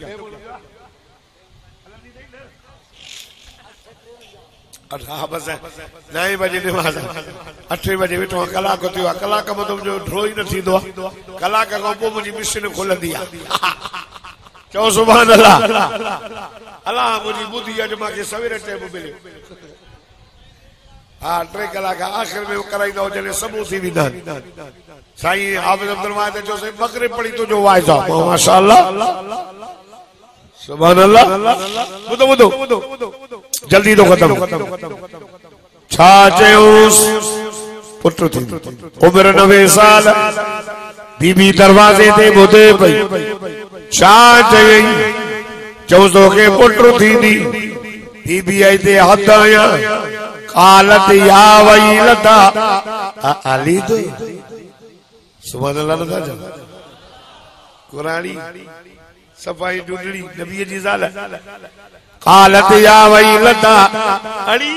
हाँ बस नए बजे नमाज़ अठे बजे वेठो कलाक थियो आहे कलाक मतलब जो ड्रो ही न थींदो आहे कलाक खां पोइ मुंहिंजी मिशन खुलंदी आहे चओ सुभान अल्लाह अल्लाह मुंहिंजी ॿुधी अॼु मूंखे सवेरे टाइम मिलियो हाँ टे कलाक आख़िर में कराईंदा जॾहिं सबूत थी वेंदा साईं हाफ़िज़ अब्दुल वाहिद जो से मग़रिब पढ़ी तो जो वाइदा माशाअल्लाह सुभान अल्लाह ॿुधो ॿुधो जल्दी तो खत्म छा चयूंस पुट थी उमिरि नवे साल बीबी दरवाजे ते ॿुधे पई छा चयई चऊंस तोखे पुट थींदी बीबी आई ते हथ आया कालत या वैलता अली तो सुभान अल्लाह ना जा कुरानी सफाई ढूंढनी नबी जी जाल कालत या वैलता अली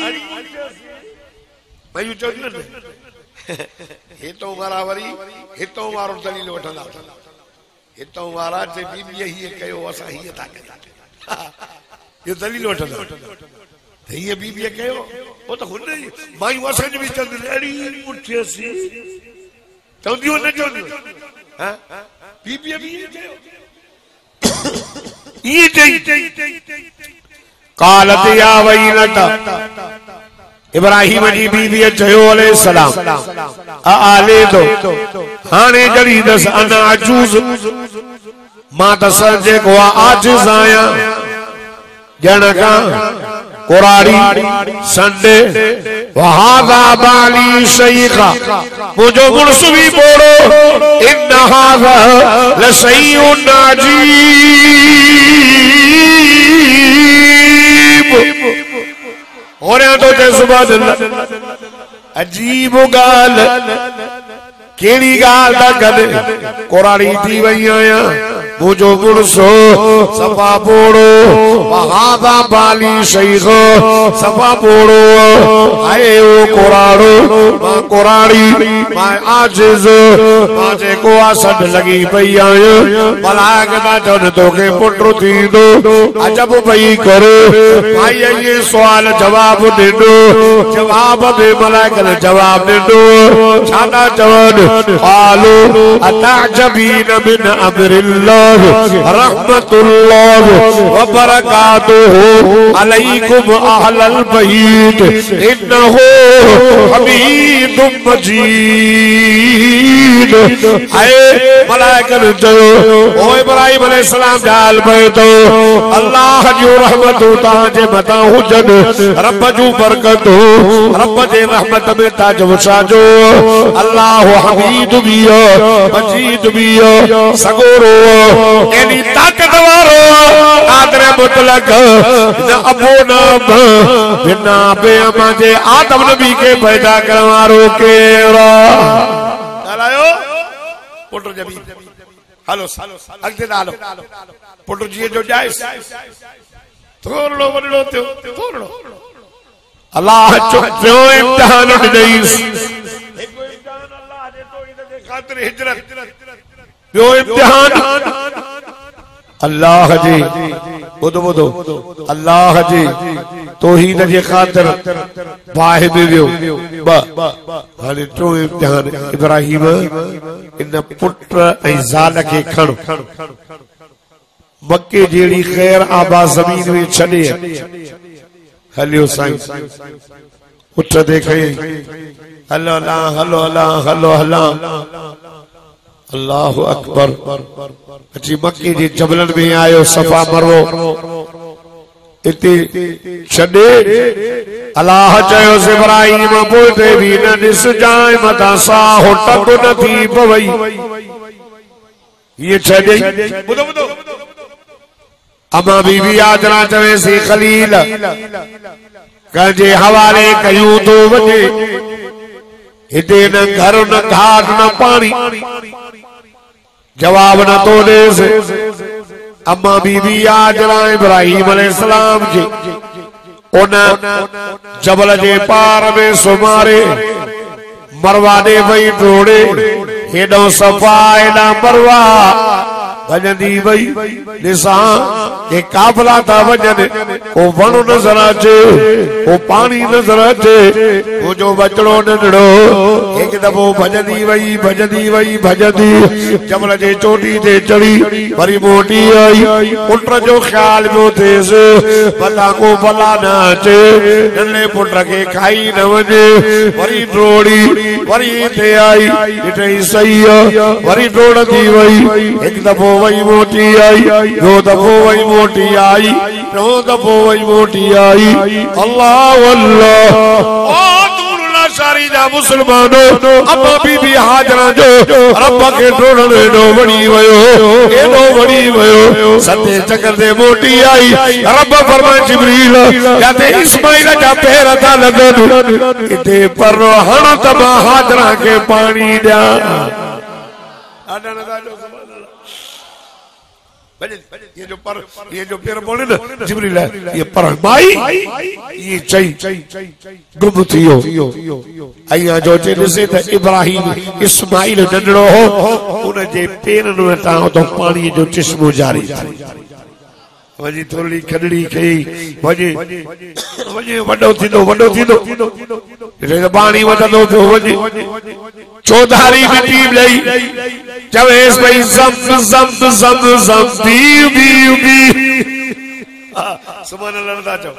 भाई चोट हे तो बराबरी हे तो मारो दलील वठंदा हे तो वारा जे बीबी ही कयो असा ही था ये दलील वठंदा ते ये बीबी कयो वो तो हुन माई वसन भी चंद अड़ी उठे सी चंदियो न चंद हां बीबी भी कयो ये चई कालत या वैलता इब्राहिम जी बीबी चयो अलैहि सलाम आले दो हाने जड़ी दस अना अजूज मां दस जे को आजिज आया जनका कुरारी संडे वहादा बाली शैखा मुझो मुर्सवी बोलो इन हादा लसैउन अजीब और तो सुभान अल्लाह अजीब गाल केड़ी गाल दा गद कुरानी थी वई आया मुझो मुर्सो सफा बोड़ो वहादा बाली शैख सफा बोड़ो आए ओ कुराड़ो मां कुरानी मां आजिज मां जे को असद लगी पई आया मलाक दा जन तो के पुत्र थी दो अजब भई करे भाई ये सवाल जवाब दे दो जवाब दे मलाक ने जवाब दे दो छाना जवान कालो अताजबीन मिन अमरिल्लाह रहमतुल्लाह व बरकातुहु अलैकुम अहलल बैत इन्नहु हमीदुम मजीद आए मलाइकन जो ओ इब्राहिम अलैहि सलाम जाल पे तो अल्लाह जो रहमत ताजे मता हुजन रब जो बरकत रब जे रहमत में ताज वसाजो अल्लाह हमीद बिया मजीद बिया सगोरो एनी ताकतवारो आदरे मुतलक न अबो नाम बिना बे अमाजे आदम नबी के पैदा करवारो केरा चलायो पुत्र जबी हेलो अगते डालो पुत्र जी जो जाए थोड़ लो वडो थोड़ लो अल्लाह चो इम्तिहान ॾेईस हिकु इम्तिहान अल्लाह दे तो इन जे खातिर हिजरत यो इम्तिहान अल्लाह जी बुधो बुधो अल्लाह जी तौहीद जे खातिर बाहि में वियो ब हाणे टो इम्तिहान इब्राहिम इन पुत्र ऐं ज़ाल खे खण मक्के जहिड़ी ख़ैर आबा ज़मीन में छॾे हलियो साईं उठ देखे हलो अला हलो अला हलो हला अल्लाह अकबर अची मक्के जे जबलन में आयो सफा मरवो इते छॾे अल्लाह चयो इब्राहिम पोते भी न ॾिस जाए मथा साहो टक न थी पवई ये छॾे ॿुधो ॿुधो अमा बीबी आदरा चवे सी खलील कंहिंजे हवाले कयूं तो वञे हिते न घर न घाट न पानी जवाब न तो देस अम्मा बीबी आजरा इब्राहिम अलैहिस्सलाम के उन जबल जे पार में सुमारे मरवा दे वही टोड़े हेडो सफा एडा मरवा वजंदी वही ॾिसा के काफला था वजन ओ वण नजर अचे ओ पानी नजर अचे ओ जो बचड़ो नंढड़ो एक दफ़ो भजंदी वही भजंदी वही भजंदी जबल जे चोटी ते चढ़ी वरी मोटी आई पुट जो ख्याल पियो थिएसि भला को भला न अचे नंढे पुट खे खाई न वञे वरी टोड़ी वरी हिते आई ॾिठई सही वरी टोड़ंदी वई एक दफ़ो वही मोटी आई दो दफ़ो वही मोटी आई दो दफ़ो वही मोटी आई अल्लाह अल्लाह ओ दूर लाशारी जा मुसलमानो अम्मा बीबी हाजरा जो रब के ढोड़ण एडो वड़ी वयो एडो वड़ी वयो सते चक्कर दे मोटी आई रब फरमाए जिब्रील याते इस्माइल जा पैर था लगन इते पर हण त मां हाजरा के पानी दिया ये जो पर ये जो पैर बोले ना जिब्रील ये पर माई ये चई गुम थियो अया जो चे दिसे त इब्राहिम इस्माइल नंढड़ो हो उन जे पैरन में ता तो पानी जो चश्मो जारी वजी थोड़ी खडड़ी कई वजी वजी वडो थींदो वडो थींदो रे पानी वधंदो पियो वजी चौधारी मिटी लई चवेस भई जम जम जम जम दी दी दी सुभान अल्लाह ता चो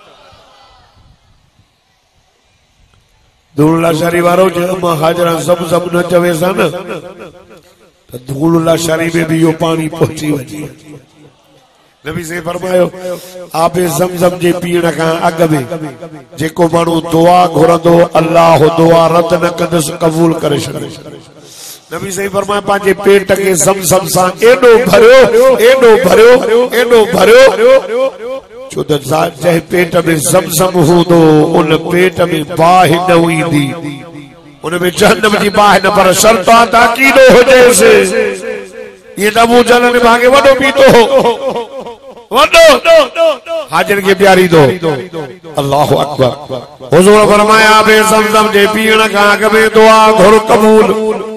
धूल लाशारी वारो जे अम्मा हाजरा जम जम न चवे सन त धूल लाशारी में भी यो पानी पहुंची वजी नबी से फरमायो आपे ज़मज़म जे पीण का अग में जेको मानू दुआ घुरंदो अल्लाह दुआ रद न कंदस कबूल करे छॾे नबी से फरमायो पांजे पेट के ज़मज़म सा एडो भरियो एडो भरियो एडो भरियो छो त जे पेट में ज़मज़म हूंदो उन पेट में बाहि न हुंदी उन में जहन्नम जी बाहि न पर शर्त ताकीदो हुजे से ये नबू जलन भागे वडो पीतो हो हाजिर के प्यारी दो अल्लाह अकबर हुजूर फरमाया बे ज़मज़म जे पीण का अग में दुआ घुर कबूल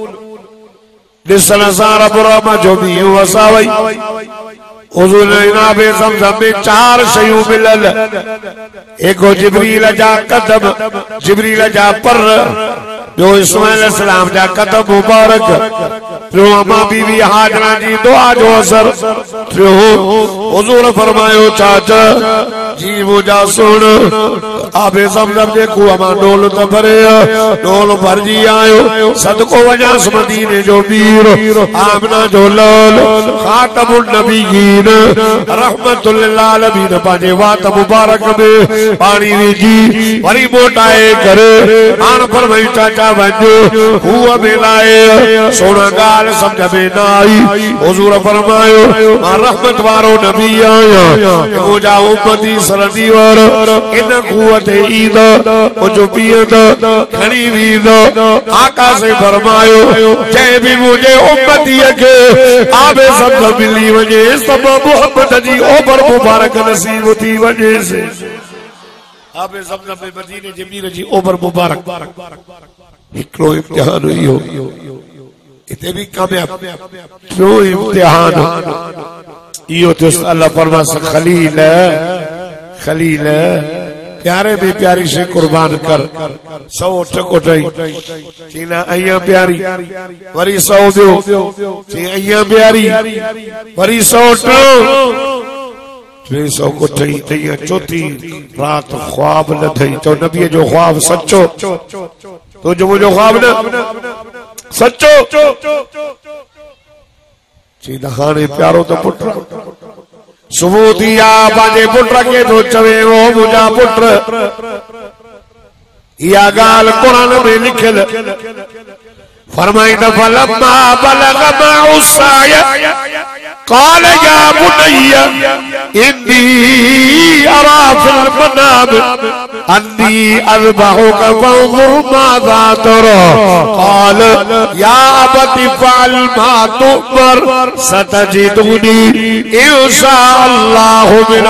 दिसन सारा बुरा जो भी वसावई हुजूर ने बे ज़मज़म में चार शयूं मिलल एको जिब्रील जा कदम जिब्रील जा पर जो इस्माइल अलैहिस्सलाम जा कदम मुबारक जो अम्मा बीबी हाजरा जी दुआ जो असर जो हुजूर फरमायो चाचा जी मुझा सुन आबे ज़मज़म जे कुआ मां डोल त भरे डोल भरजी आयो सदको वजा मदीने जो वीर आमना जो लाल खातमुन नबीयीन रहमतुल लिल आलमीन पांजे वात मुबारक में पानी विझी वरी मोटाए करे आन फरमाई चाचा वञो हुआ मिलाए सोना गाल समझ में न आई हुजूर फरमायो मां रहमत वारो नबी आया मुझा उम्मती सरदी वारो इन कुवत ईद ओ जो पियद खणी वीद आका से फरमायो जय भी मुझे उम्मती के आबे सब मिली वजे सब मोहब्बत जी ओबर मुबारक नसीब थी वजे से आबे सब में मदीने जे मीर जी ओबर मुबारक हिकड़ो इम्तिहान हुई हो इते भी कामयाब जो इम्तिहान इहो तो अल्लाह फरमा खलील खलील प्यारे भी प्यारी से कुर्बान कर सौ टकोटई चीना अया प्यारी वरी सौ दियो ची अया प्यारी वरी सौ टो टे सौ को ठई तैया चौथी रात ख्वाब न थई तो नबी जो ख्वाब सच्चो तो जो मुझो ख्वाब न सच्चो चीना हाने प्यारो तो पुत्र सुबह दिया बाजे पुत्र के तो चवे वो मुझा पुत्र या गाल कुरान में लिखल फरमाई त फलम्मा बलग माउसाया قال يا بني إني أرى في المنام أني أذبحك فانظر ماذا ترى قال يا أبت افعل ما تؤمر ستجدني إن شاء الله من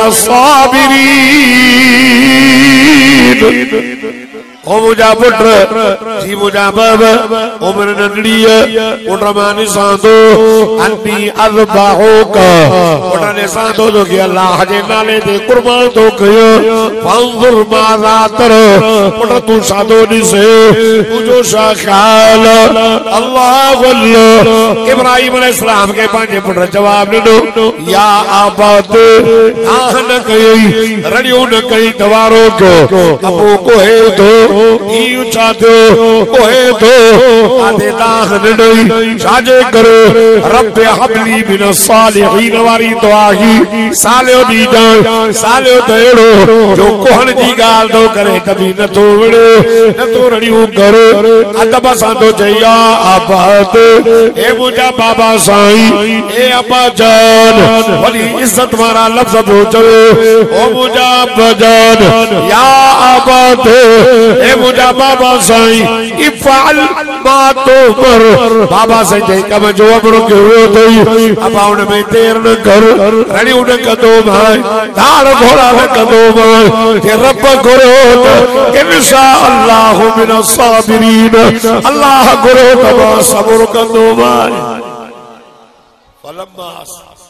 الصابرين ओ मुझा पुत्र जी मुझा बाब उम्र नंढड़ी उठमानी सांदो अन्नी अज़बाहो का उठने सांदो जो कि अल्लाह जे नाले ते कुर्बान तो कयो फंजुर माज़ा तरो उठ तू सांदो दिसे तुझो शाखाल अल्लाह अल्लाह इब्राहिम अलैहिस्सलाम के पांचे पुत्र जवाब ॾिनो या आबाद आह न कई रड़ियो न कई दवारो को अबू को है तो ई चाहते ओए तो आदे लाख नहीं साजे करो रब हबली बिन सालिहीन वारी दुआ ही सालियो दी जान सालियो देड़ो जो कोहन जी गाल दो करे कभी न तो वड़े न तो रड़ियो करो अदब सा तो जया आबाद ए मुझा बाबा साईं ए अब्बा जान बड़ी इज्जत वाला लफ्ज जो चले ओ मुझा अब्बा जान या आबाद ए मुझा बाबा साईं इफअल मा तो पर बाबा से जे कम जो अमरो के हो तई अब्बा उन में देर न कर रड़ी उन कदो भाई दाड़ घोड़ा न कदो भाई के रब करो इंशाअल्लाह मिन साबिरीन अल्लाह करो तबा सब्र कदो भाई फलम्मा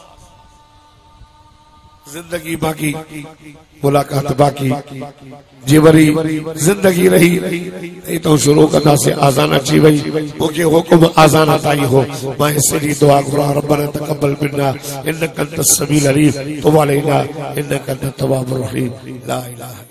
जिंदगी बाकी मुलाकात बाकी जीवरी जिंदगी रही नहीं तो शुरू करना से आजान अची वही ओके हुक्म आजान ताई हो मैं इसलिए दुआ करूं रब्बना तकब्बल मिन्ना इन्नका अंतस समीउल अलीम तुब अलैना इन्नका अंतत तव्वाबुर रहीम ला इलाहा